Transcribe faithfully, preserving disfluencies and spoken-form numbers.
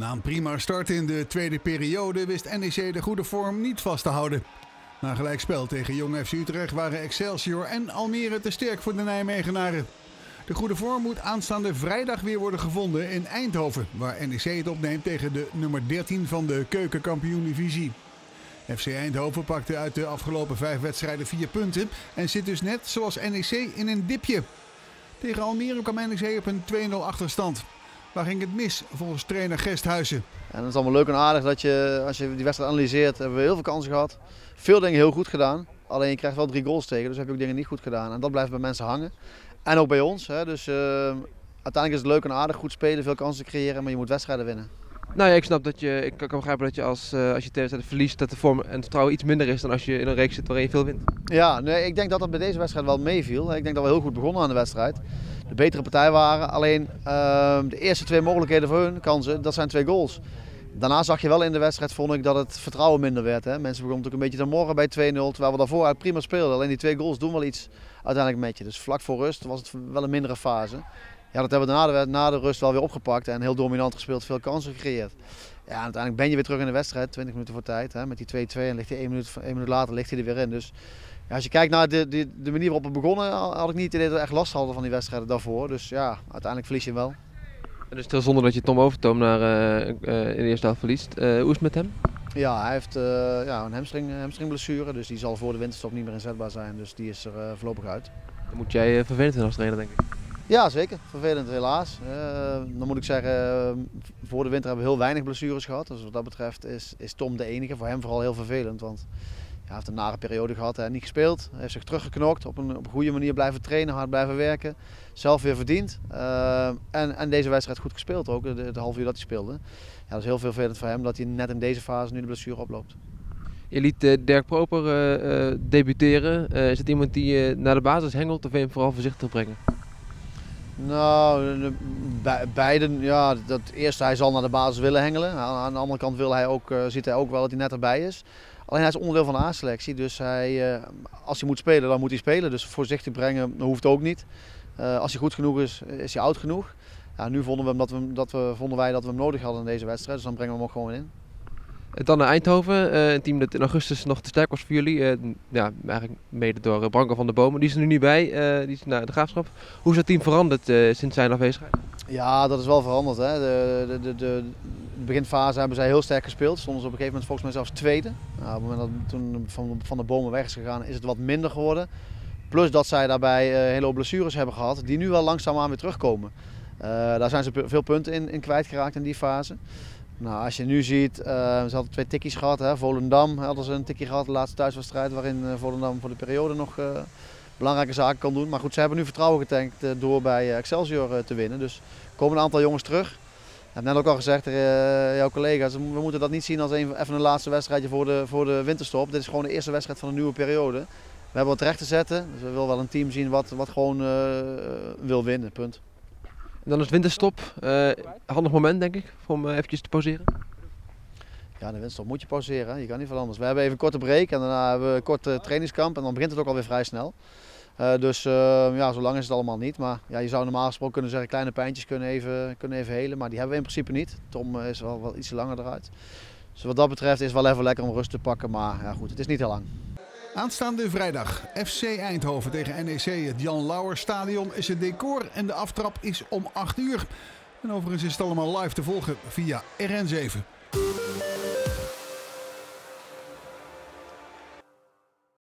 Na een prima start in de tweede periode wist N E C de goede vorm niet vast te houden. Na gelijkspel tegen Jong F C Utrecht waren Excelsior en Almere te sterk voor de Nijmegenaren. De goede vorm moet aanstaande vrijdag weer worden gevonden in Eindhoven, waar N E C het opneemt tegen de nummer dertien van de keukenkampioen-divisie. F C Eindhoven pakte uit de afgelopen vijf wedstrijden vier punten en zit dus net zoals N E C in een dipje. Tegen Almere kwam N E C op een twee nul achterstand. Waar ging het mis volgens trainer Gesthuizen? En het is allemaal leuk en aardig dat je, als je die wedstrijd analyseert, hebben we heel veel kansen gehad. Veel dingen heel goed gedaan. Alleen je krijgt wel drie goals tegen, dus heb je ook dingen niet goed gedaan. En dat blijft bij mensen hangen. En ook bij ons. Hè. Dus uh, uiteindelijk is het leuk en aardig, goed spelen, veel kansen creëren, maar je moet wedstrijden winnen. Nou ja, ik snap dat je, ik kan begrijpen dat je als, uh, als je tegenstander verliest, dat de vorm en het vertrouwen iets minder is dan als je in een reeks zit waarin je veel wint. Ja, nee, ik denk dat dat bij deze wedstrijd wel meeviel. Ik denk dat we heel goed begonnen aan de wedstrijd. De betere partij waren, alleen uh, de eerste twee mogelijkheden voor hun kansen, dat zijn twee goals. Daarna zag je wel in de wedstrijd, vond ik, dat het vertrouwen minder werd. Hè. Mensen begonnen natuurlijk een beetje te morren bij twee nul, terwijl we daarvoor uit prima speelden. Alleen die twee goals doen wel iets uiteindelijk met je. Dus vlak voor rust was het wel een mindere fase. Ja, dat hebben we na de, na de rust wel weer opgepakt en heel dominant gespeeld, veel kansen gecreëerd. Ja, en uiteindelijk ben je weer terug in de wedstrijd, twintig minuten voor tijd, hè, met die twee twee en ligt hij één minuut, één minuut later ligt hij er weer in. Dus ja, als je kijkt naar de, de, de manier waarop we begonnen, had ik niet het idee dat we echt last hadden van die wedstrijden daarvoor. Dus ja, uiteindelijk verlies je hem wel. En dus heel zonder dat je Tom Overtoom naar, uh, uh, in de eerste helft verliest. Uh, hoe is het met hem? Ja, hij heeft uh, ja, een hamstring, hamstringblessure, dus die zal voor de winterstop niet meer inzetbaar zijn. Dus die is er uh, voorlopig uit. Dan moet jij uh, vervelend zijn als trainer, denk ik. Ja, zeker. Vervelend helaas. Uh, dan moet ik zeggen, uh, voor de winter hebben we heel weinig blessures gehad. Dus wat dat betreft is, is Tom de enige. Voor hem vooral heel vervelend, want hij heeft een nare periode gehad. Hij heeft niet gespeeld, hij heeft zich teruggeknokt, op een, op een goede manier blijven trainen, hard blijven werken. Zelf weer verdiend. Uh, en, en deze wedstrijd goed gespeeld ook, de, de half uur dat hij speelde. Ja, dat is heel veel vervelend voor hem dat hij net in deze fase nu de blessure oploopt. Je liet uh, Dirk Proper uh, uh, debuteren. Uh, is het iemand die uh, naar de basis hengelt of wil je hem vooral voorzichtig brengen? Nou, beiden, ja, dat eerste, hij zal naar de basis willen hengelen. Aan de andere kant wil hij ook, uh, ziet hij ook wel dat hij net erbij is. Alleen hij is onderdeel van de A-selectie, dus hij, uh, als hij moet spelen, dan moet hij spelen. Dus voorzichtig brengen hoeft ook niet. Uh, als hij goed genoeg is, is hij oud genoeg. Ja, nu vonden, we hem dat we, dat we, vonden wij dat we hem nodig hadden in deze wedstrijd, dus dan brengen we hem ook gewoon in. Dan naar Eindhoven, uh, een team dat in augustus nog te sterk was voor jullie. Uh, ja, eigenlijk mede door uh, Branko van der Bomen. Die is er nu niet bij, uh, die is naar de Graafschap. Hoe is dat team veranderd uh, sinds zijn afwezigheid? Ja, dat is wel veranderd. Hè. De, de, de, de, de beginfase hebben zij heel sterk gespeeld. Stonden ze op een gegeven moment volgens mij zelfs tweede. Nou, op het moment dat toen van, van der Bomen weg is gegaan, is het wat minder geworden. Plus dat zij daarbij uh, hele hoop blessures hebben gehad, die nu wel langzaamaan weer terugkomen. Uh, daar zijn ze veel punten in, in kwijtgeraakt in die fase. Nou, als je nu ziet, uh, ze hadden twee tikkies gehad. Hè. Volendam hadden ze een tikkie gehad, de laatste thuiswedstrijd, waarin uh, Volendam voor de periode nog uh, belangrijke zaken kan doen. Maar goed, ze hebben nu vertrouwen getankt uh, door bij uh, Excelsior uh, te winnen. Dus er komen een aantal jongens terug. Ik heb net ook al gezegd, uh, jouw collega's, we moeten dat niet zien als een, even een laatste wedstrijdje voor de, voor de winterstop. Dit is gewoon de eerste wedstrijd van een nieuwe periode. We hebben wat recht te zetten, dus we willen wel een team zien wat, wat gewoon uh, wil winnen, punt. En dan is het winterstop. Uh, handig moment denk ik, om uh, eventjes te pauzeren. Ja, de winterstop moet je pauzeren, hè. Je kan niet veel anders. We hebben even een korte break en daarna hebben we een kort uh, trainingskamp en dan begint het ook alweer vrij snel. Uh, dus uh, ja, zo lang is het allemaal niet. Maar ja, je zou normaal gesproken kunnen zeggen, kleine pijntjes kunnen even, kunnen even helen, maar die hebben we in principe niet. Tom uh, is wel, wel iets langer eruit. Dus wat dat betreft is het wel even lekker om rust te pakken, maar ja, goed, het is niet heel lang. Aanstaande vrijdag F C Eindhoven tegen N E C. Het Jan Lauwers Stadion is het decor en de aftrap is om acht uur. En overigens is het allemaal live te volgen via R N zeven.